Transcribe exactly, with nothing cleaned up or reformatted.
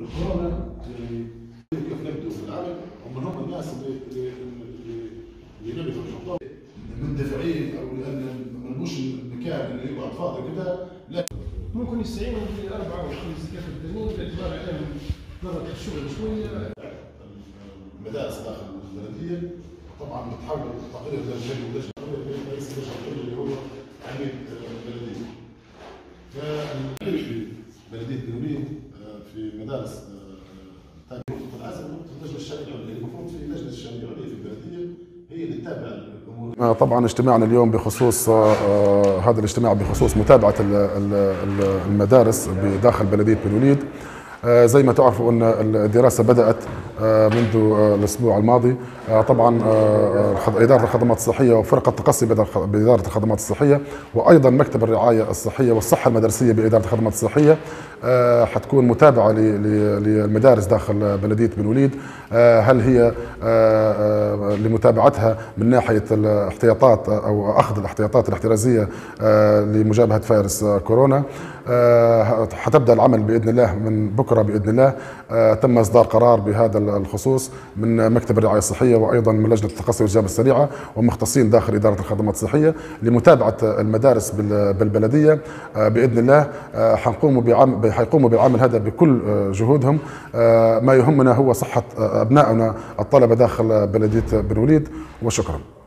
الكورونا كيف نبدأ في العمل، ومن هم الناس اللي اللي اللي نبدأوا نحطهم مندفعين او لان ملوش المكان اللي يقعد فاضي كده. لا ممكن يستعينوا باربعه وخمس زكاه التنين باعتبار عليهم ضغط الشغل شويه. المدارس داخل البلديه طبعا بتحول تقرير لجنه ولجنه تقرير رئيس اللجنه اللي هو عميد البلديه. في بلديه بنوليد في مدارس ثانيه العزل اللجنه الشامله العليا، المفروض في لجنه الشامله العليا في البلديه هي اللي تتابع الامور. طبعا اجتماعنا اليوم بخصوص هذا الاجتماع بخصوص متابعه المدارس بداخل بلديه بنوليد. زي ما تعرفوا ان الدراسه بدات منذ الاسبوع الماضي. طبعا اداره الخدمات الصحيه وفرقه التقصي باداره الخدمات الصحيه، وايضا مكتب الرعايه الصحيه والصحه المدرسيه باداره الخدمات الصحيه حتكون متابعه للمدارس داخل بلديه بنوليد، هل هي لمتابعتها من ناحيه الاحتياطات او اخذ الاحتياطات الاحترازيه لمجابهه فيروس كورونا. حتبدا العمل باذن الله من بكره باذن الله. تم اصدار قرار بهذا الخصوص من مكتب الرعايه الصحيه وايضا من لجنه التقصي والاجابه السريعه ومختصين داخل اداره الخدمات الصحيه لمتابعه المدارس بالبلديه باذن الله. حنقوم بعمل حيقوموا بالعمل هذا بكل جهودهم. ما يهمنا هو صحه ابنائنا الطلبه داخل بلديه بنوليد، وشكرا.